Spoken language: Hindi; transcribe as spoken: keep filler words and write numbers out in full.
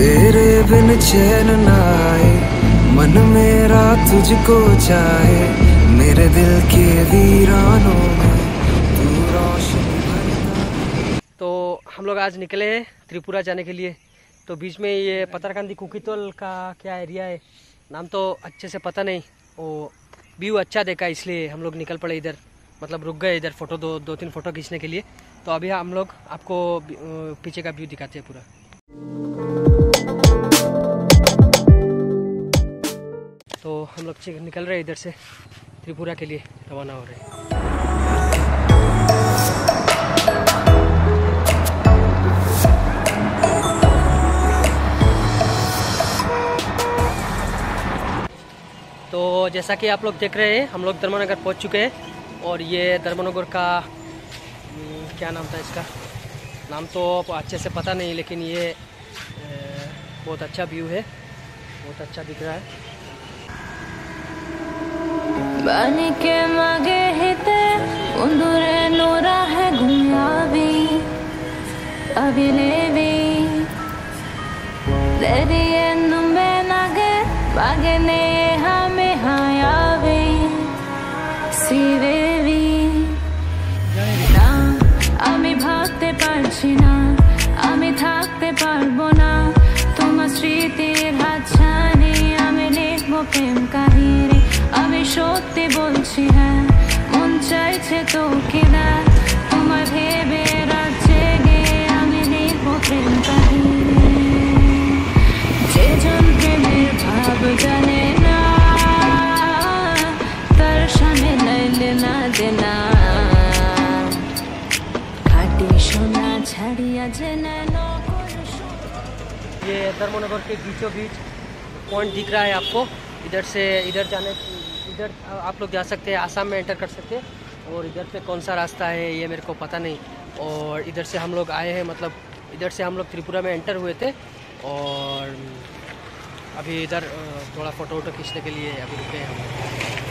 तेरे बिन चैन ना आए, मन मेरा तुझको चाहे, मेरे दिल के वीरानों में तू रोशनी भरता। तो हम लोग आज निकले हैं त्रिपुरा जाने के लिए। तो बीच में ये पतारकांदी कुकीतोल का क्या एरिया है, नाम तो अच्छे से पता नहीं। वो व्यू अच्छा देखा इसलिए हम लोग निकल पड़े इधर, मतलब रुक गए इधर फोटो दो दो तीन फोटो खींचने के लिए। तो अभी हम लोग आपको पीछे का व्यू दिखाते हैं पूरा। तो हम लोग निकल रहे हैं इधर से, त्रिपुरा के लिए रवाना हो रहे हैं। तो जैसा कि आप लोग देख रहे हैं, हम लोग धर्मनगर पहुंच चुके हैं। और ये धर्मनगर का क्या नाम था, इसका नाम तो अच्छे से पता नहीं, लेकिन ये बहुत अच्छा व्यू है, बहुत अच्छा दिख रहा है। बानी के मागे हिते उंदुरे नोरा है घुमियावी अभिलेवी दरिए नुम्बे नागे बागे ने हमें हायावी सीवेवी ना आमी भागते पारছি না আমি থাকতে পারবো না তোমার স্মৃতির হাতছানি আমি লিখবো প্রেম কাহিনী আমি সত্যি বলছি হ্যাঁ মন চাইছে তোকে না তোমার ভেবে রাত জেগে আমি লিখবো প্রেম কাহিনী যেজন প্রেমের ভাব জানে না তার সামনে নাইলে না দেনা খাটি সোনা ছাড়িয়া যে না। ये धर्मनगर के बीचों बीच पॉइंट दिख रहा है आपको। इधर से इधर जाने इधर आप लोग जा सकते हैं, आसाम में एंटर कर सकते हैं। और इधर पे कौन सा रास्ता है ये मेरे को पता नहीं। और इधर से हम लोग आए हैं, मतलब इधर से हम लोग त्रिपुरा में एंटर हुए थे। और अभी इधर थोड़ा फ़ोटो वोटो खींचने के लिए अभी रुके हैं हम।